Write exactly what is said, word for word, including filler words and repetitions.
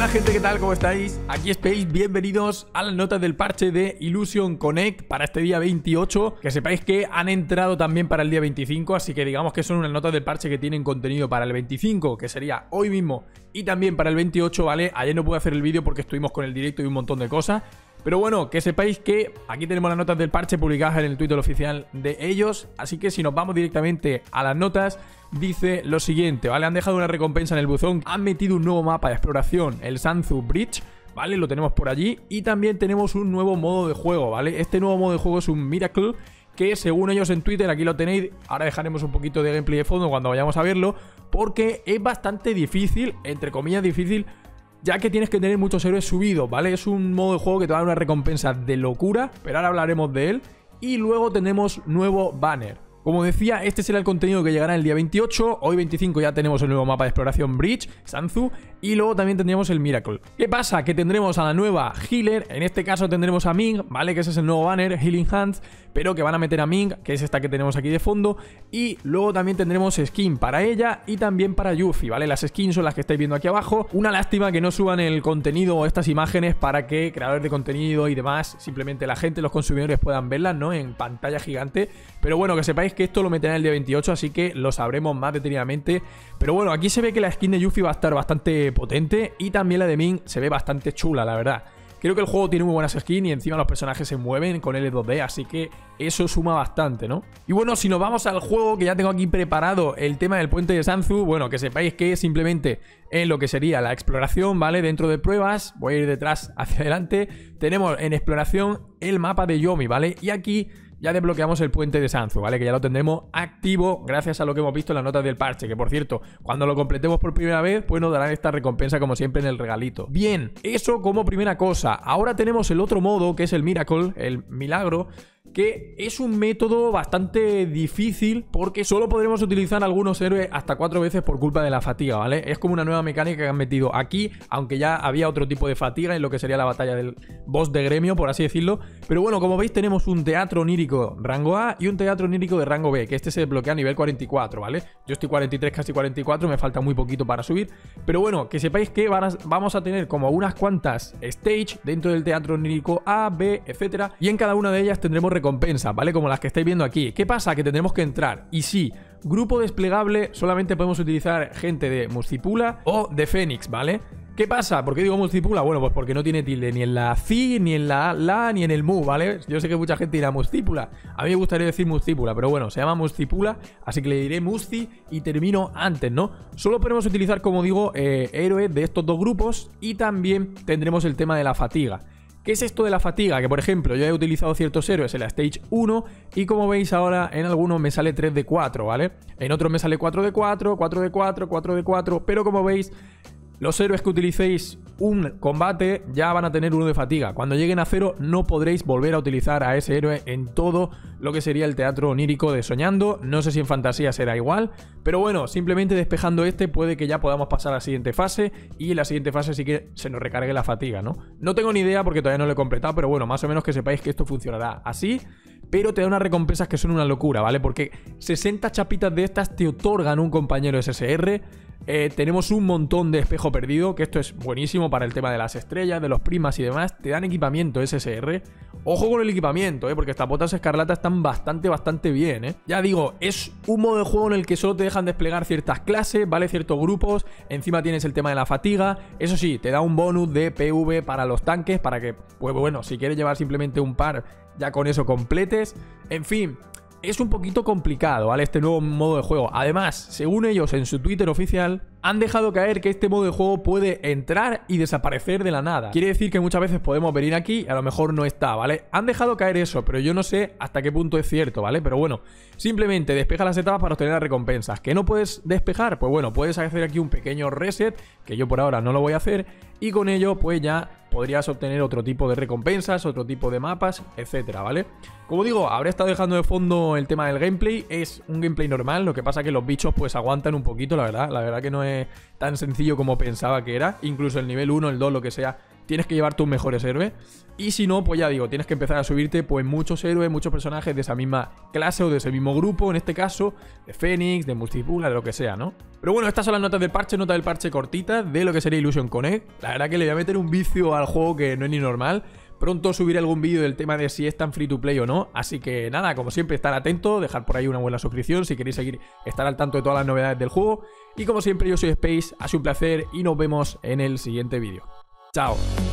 Hola gente, ¿qué tal? ¿Cómo estáis? Aquí Space, bienvenidos a las notas del parche de Illusion Connect para este día veintiocho. Que sepáis que han entrado también para el día veinticinco, así que digamos que son unas notas del parche que tienen contenido para el veinticinco, que sería hoy mismo, y también para el veintiocho, ¿vale? Ayer no pude hacer el vídeo porque estuvimos con el directo y un montón de cosas. Pero bueno, que sepáis que aquí tenemos las notas del parche publicadas en el Twitter oficial de ellos. Así que si nos vamos directamente a las notas, dice lo siguiente, ¿vale? Han dejado una recompensa en el buzón, han metido un nuevo mapa de exploración, el Sanzu Bridge, ¿vale? Lo tenemos por allí. Y también tenemos un nuevo modo de juego, ¿vale? Este nuevo modo de juego es un Miracle, que según ellos en Twitter, aquí lo tenéis. Ahora dejaremos un poquito de gameplay de fondo cuando vayamos a verlo, porque es bastante difícil, entre comillas difícil, ya que tienes que tener muchos héroes subidos, ¿vale? Es un modo de juego que te va a dar una recompensa de locura, pero ahora hablaremos de él. Y luego tenemos nuevo banner. Como decía, este será el contenido que llegará el día veintiocho. Hoy veinticinco ya tenemos el nuevo mapa de exploración Bridge, Sanzu, y luego también tendremos el Miracle. ¿Qué pasa? Que tendremos a la nueva Healer, en este caso tendremos a Ming, ¿vale? Que ese es el nuevo banner, Healing Hands, pero que van a meter a Ming, que es esta que tenemos aquí de fondo. Y luego también tendremos skin para ella y también para Yuffie, ¿vale? Las skins son las que estáis viendo aquí abajo. Una lástima que no suban el contenido o estas imágenes para que creadores de contenido y demás, simplemente la gente, los consumidores puedan verlas, ¿no? En pantalla gigante. Pero bueno, que sepáis que esto lo meterán el día veintiocho, así que lo sabremos más detenidamente. Pero bueno, aquí se ve que la skin de Yuffie va a estar bastante potente y también la de Ming se ve bastante chula, la verdad. Creo que el juego tiene muy buenas skins y encima los personajes se mueven con L dos D, así que eso suma bastante, ¿no? Y bueno, si nos vamos al juego, que ya tengo aquí preparado el tema del puente de Sanzu, bueno, que sepáis que simplemente en lo que sería la exploración, ¿vale? Dentro de pruebas, voy a ir detrás hacia adelante, tenemos en exploración el mapa de Yomi, ¿vale? Y aquí ya desbloqueamos el puente de Sanzu, ¿vale? Que ya lo tendremos activo gracias a lo que hemos visto en las notas del parche. Que por cierto, cuando lo completemos por primera vez, pues nos darán esta recompensa como siempre en el regalito. Bien, eso como primera cosa. Ahora tenemos el otro modo, que es el Miracle, el milagro, que es un método bastante difícil porque solo podremos utilizar algunos héroes hasta cuatro veces por culpa de la fatiga, ¿vale? Es como una nueva mecánica que han metido aquí, aunque ya había otro tipo de fatiga en lo que sería la batalla del boss de gremio, por así decirlo. Pero bueno, como veis tenemos un teatro onírico rango A y un teatro onírico de rango B, que este se desbloquea a nivel cuarenta y cuatro, ¿vale? Yo estoy cuarenta y tres, casi cuarenta y cuatro, me falta muy poquito para subir. Pero bueno, que sepáis que van a, vamos a tener como unas cuantas stage dentro del teatro onírico A, B, etcétera. Y en cada una de ellas tendremos recompensas, ¿vale? Como las que estáis viendo aquí. ¿Qué pasa? Que tendremos que entrar. Y sí, grupo desplegable, solamente podemos utilizar gente de Muscipula o de Fénix, ¿vale? ¿Qué pasa? ¿Por qué digo Muscipula? Bueno, pues porque no tiene tilde ni en la C, ni en la La, ni en el Mu, ¿vale? Yo sé que mucha gente dirá Muscipula. A mí me gustaría decir Muscipula, pero bueno, se llama Muscipula, así que le diré Musci y termino antes, ¿no? Solo podemos utilizar, como digo, eh, héroes de estos dos grupos y también tendremos el tema de la fatiga. ¿Qué es esto de la fatiga? Que por ejemplo yo he utilizado ciertos héroes en la Stage uno y como veis ahora en algunos me sale tres de cuatro, ¿vale? En otros me sale cuatro de cuatro, cuatro de cuatro, cuatro de cuatro, pero como veis los héroes que utilicéis un combate ya van a tener uno de fatiga. Cuando lleguen a cero no podréis volver a utilizar a ese héroe en todo lo que sería el teatro onírico de Soñando. No sé si en fantasía será igual, pero bueno, simplemente despejando este puede que ya podamos pasar a la siguiente fase y en la siguiente fase sí que se nos recargue la fatiga, ¿no? No tengo ni idea porque todavía no lo he completado, pero bueno, más o menos que sepáis que esto funcionará así. Pero te da unas recompensas que son una locura, ¿vale? Porque sesenta chapitas de estas te otorgan un compañero S S R. Eh, tenemos un montón de espejo perdido, que esto es buenísimo para el tema de las estrellas, de los primas y demás. Te dan equipamiento S S R. Ojo con el equipamiento, ¿eh? Porque estas botas escarlatas están bastante, bastante bien, ¿eh? Ya digo, es un modo de juego en el que solo te dejan desplegar ciertas clases, ¿vale? Ciertos grupos. Encima tienes el tema de la fatiga. Eso sí, te da un bonus de P V para los tanques, para que, pues bueno, si quieres llevar simplemente un par, ya con eso completes. En fin, es un poquito complicado, ¿vale? Este nuevo modo de juego. Además, según ellos en su Twitter oficial, han dejado caer que este modo de juego puede entrar y desaparecer de la nada. Quiere decir que muchas veces podemos venir aquí y a lo mejor no está, ¿vale? Han dejado caer eso, pero yo no sé hasta qué punto es cierto, ¿vale? Pero bueno, simplemente despeja las etapas para obtener las recompensas. ¿Que no puedes despejar? Pues bueno, puedes hacer aquí un pequeño reset, que yo por ahora no lo voy a hacer, y con ello pues ya podrías obtener otro tipo de recompensas, otro tipo de mapas, etcétera, ¿vale? Como digo, habré estado dejando de fondo el tema del gameplay. Es un gameplay normal, lo que pasa que los bichos pues aguantan un poquito, la verdad. La verdad que no es tan sencillo como pensaba que era. Incluso el nivel uno, el dos, lo que sea, tienes que llevar tus mejores héroes. Y si no, pues ya digo, tienes que empezar a subirte pues muchos héroes, muchos personajes de esa misma clase o de ese mismo grupo, en este caso, de Fénix, de Multipula, de lo que sea, ¿no? Pero bueno, estas son las notas del parche, nota del parche cortita de lo que sería Illusion Connect. La verdad que le voy a meter un vicio al juego que no es ni normal. Pronto subiré algún vídeo del tema de si es tan free to play o no. Así que nada, como siempre, estar atento, dejar por ahí una buena suscripción si queréis seguir, estar al tanto de todas las novedades del juego. Y como siempre, yo soy Space, ha sido un placer y nos vemos en el siguiente vídeo. ¡Chao!